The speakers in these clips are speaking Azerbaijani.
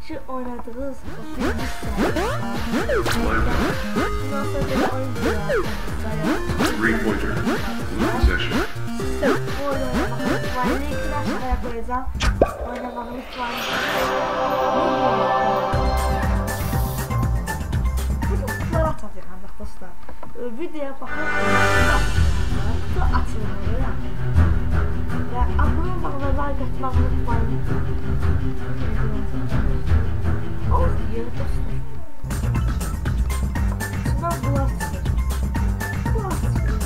ki oynadığınız birinci bundan sonra bir oyun buluyor. 3-pointer. Possession. Bu oyunu oynamak unutmayın. Linkini aşağıya koyacağım. Oynamak unutmayın. Bugün kutuları atacağım dostlar. Videoya bakın. Kutu açılır. Ve abone olmayı ve like atmayı unutmayın. Olsun diyor dostlar. Şundan bular çıkıyor. Bular çıkıyor.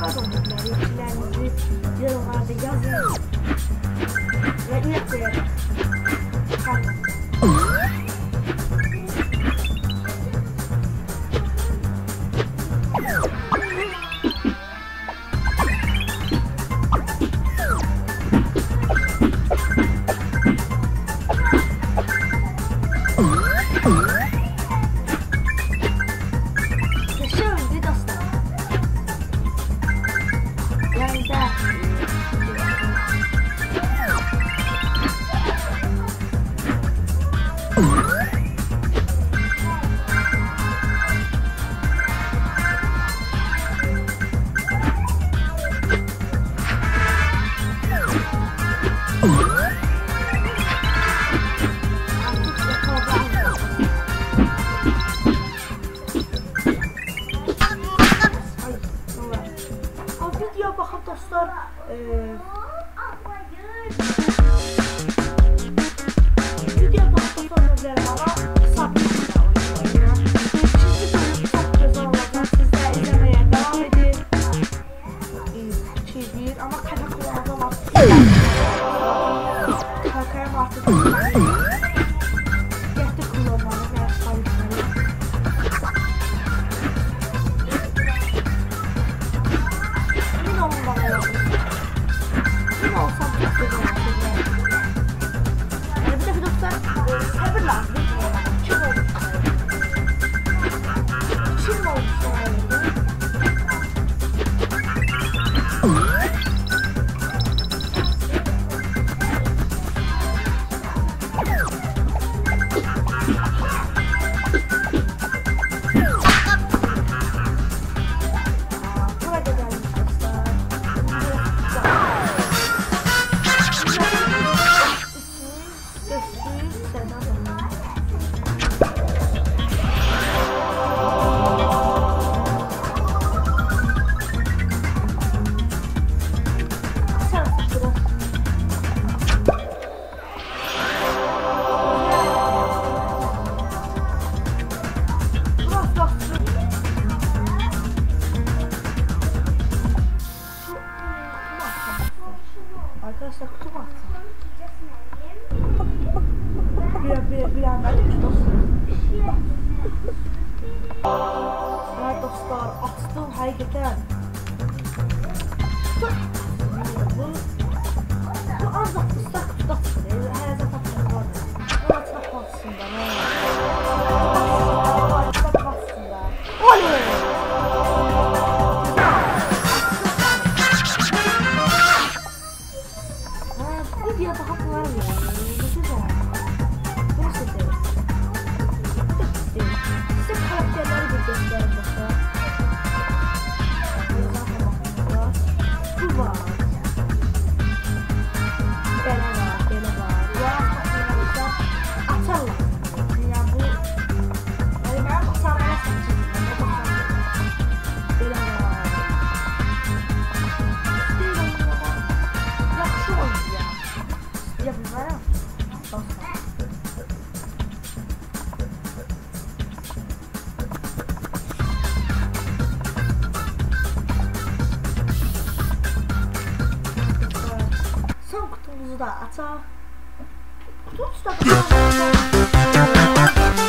NİHAD olmalılar. Fikirlərinizi yorumlarda yazın. Və ümumiyyətlə dostlar, video baxdıqdan öncələr bana sabitlə oynayın. İkinci bölüm çox gözəl olacaq. Sizlər izləməyə devam edin. Amma kaka kullanmadan artıq kakaya artıq gətir kullanmalı və sabitləri. Emin olun bana lazım. Emin olsam çok güzel olacaq. Bir dəfə dostlar, səbir lazım. Kim olmuş? Kim olmuş? Arkadaşlar kutu mu attım? Bir an verdim ki dostlar. Evet dostlar, açtım həqiqətən. Bu ancaq ıslaq kutuda çıxır. Hər zət atmaq var. Bu açmaq vaxtında. Açmaq vaxtında. Olun! Video baxıb var mı? Güzel. Bunu seçelim. Çok istedim. Size karakterleri bir gösterin dostlar. Bu var. Belə var, belə var. Bu arkadaşlar açarlar. Yani bu benim açarlara seçim. Belə var. Yaxşı oldu ya. Yapıyorum. Son kutumuzu da açalım. Kutumuz da